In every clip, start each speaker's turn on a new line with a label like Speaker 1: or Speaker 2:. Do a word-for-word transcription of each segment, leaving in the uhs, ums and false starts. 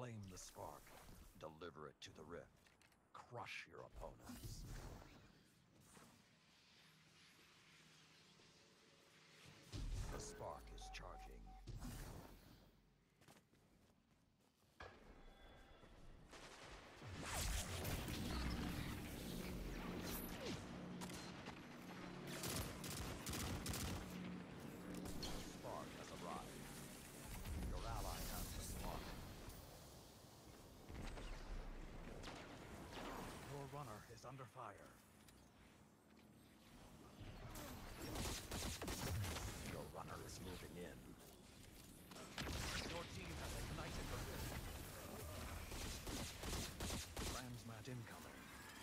Speaker 1: Claim the spark. Deliver it to the rift. Crush your opponents. The spark is charging. Spark has arrived. Your ally has the spark. Your runner is under fire. Your runner is moving in. Your team has ignited the rift. Transmat incoming.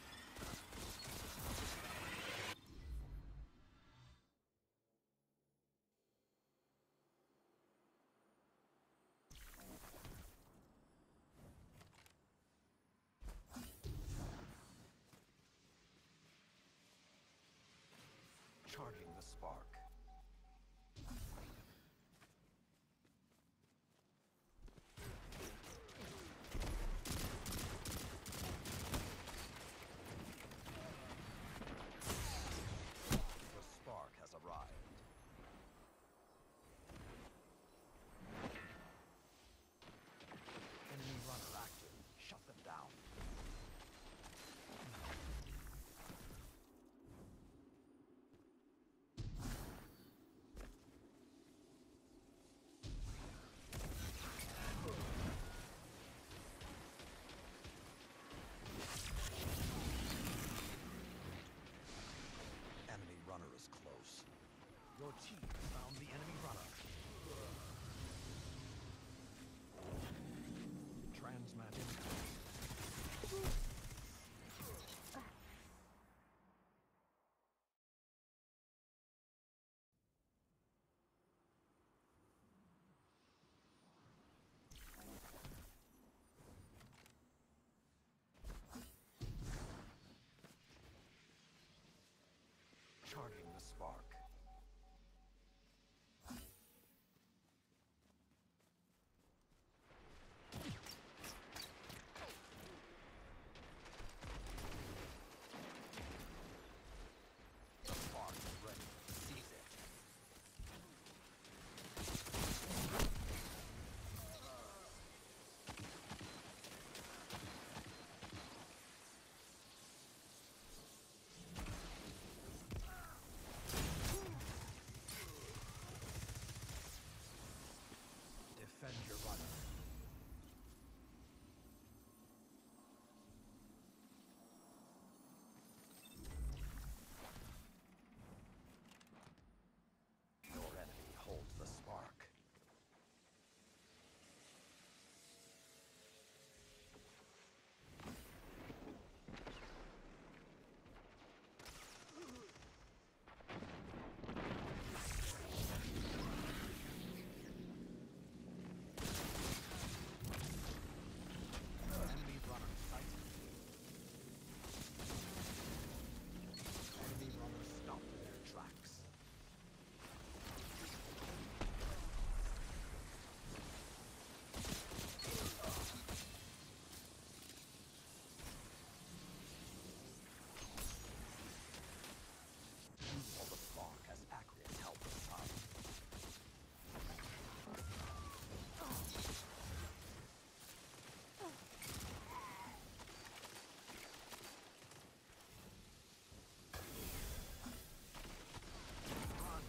Speaker 1: Charging the spark. The spark has arrived. Enemy runner active. Shut them down. Enemy runner is close. Your team found the enemy runner. Transmat incoming. Charging the spark. The spark is ready. Seize it. Defend your runner. Your enemy holds the spark. Enemy runner sighted. Enemy runner stopped in their tracks. Use all the spark as Acreus help the sun. Run!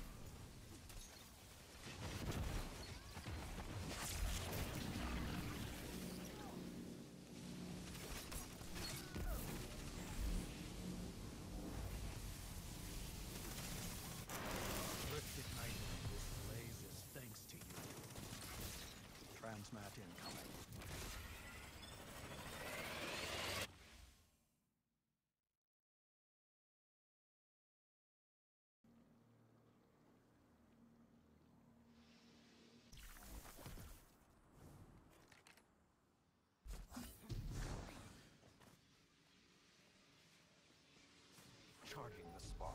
Speaker 1: Rift ignited. This blaze is thanks to you. Transmat incoming. Charging the spark.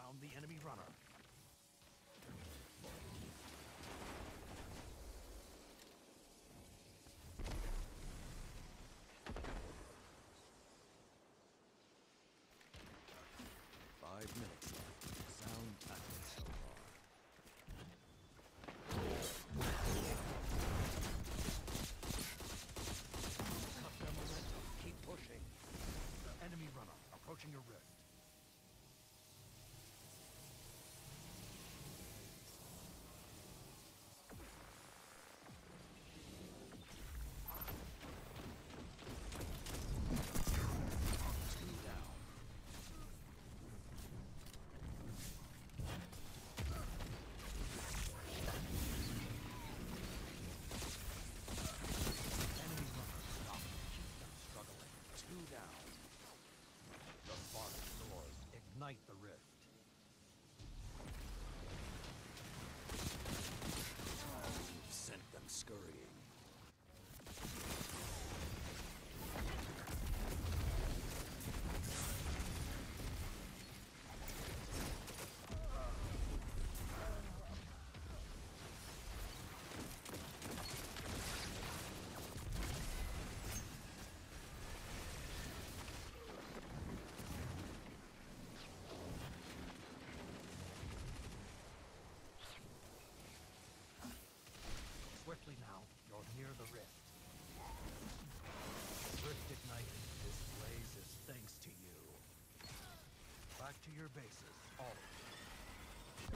Speaker 1: down the enemy runner.
Speaker 2: Five minutes left. Sound tactics so far.
Speaker 1: Cut their momentum. Keep pushing. Enemy runner approaching your rift. Two down. Enemy runner stop. Keep them struggling. Two down. The spark is yours. Ignite the rift.
Speaker 2: You've sent them scurrying.
Speaker 1: Swiftly now, you're near the rift. Rift ignited. This blaze is thanks to you. Back to your bases, all of you.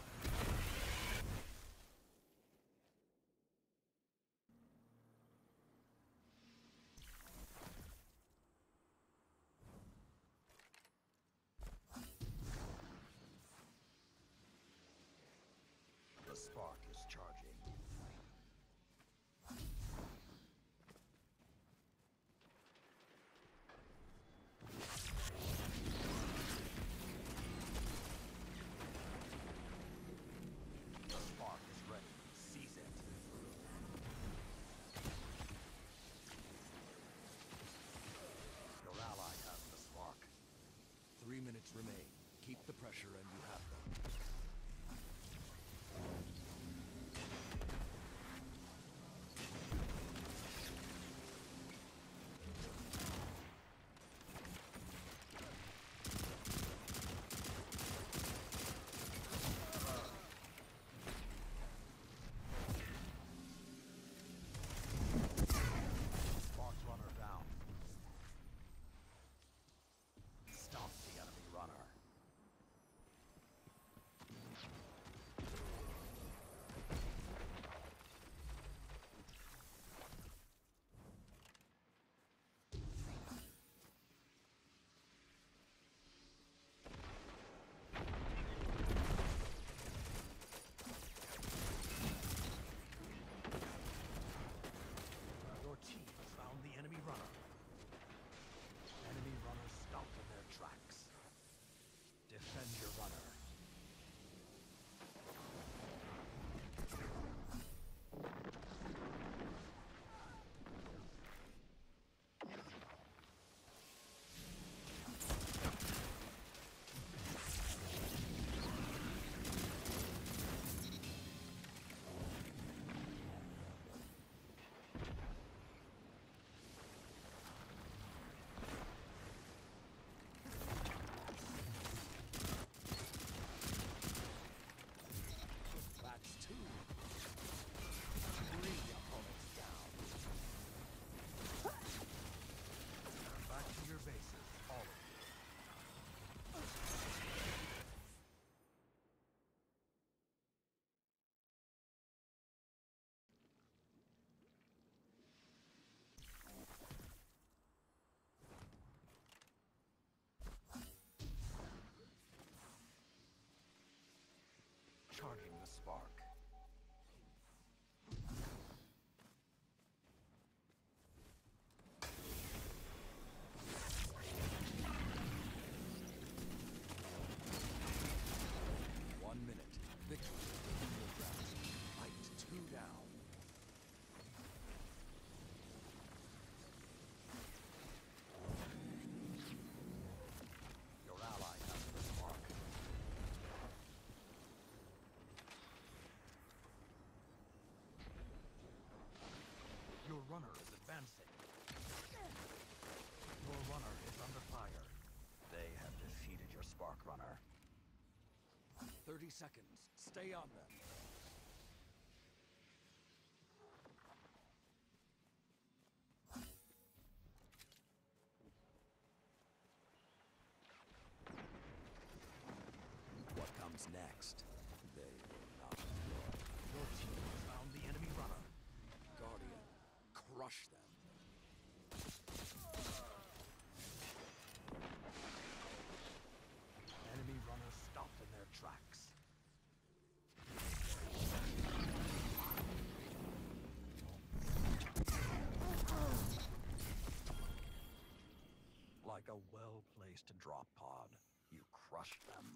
Speaker 1: The spark is charging. The spark is ready. Seize it. Your ally has the spark.
Speaker 2: Three minutes remain. Keep the pressure and you have them.
Speaker 1: Sparks runner down. Stop the enemy runner.
Speaker 2: thirty seconds. Stay on them. What comes next? They will not enjoy.
Speaker 1: Your team has found the enemy runner.
Speaker 2: Guardian, crush them.
Speaker 1: Enemy runner stopped in their tracks. Like a well-placed drop pod, you crushed them.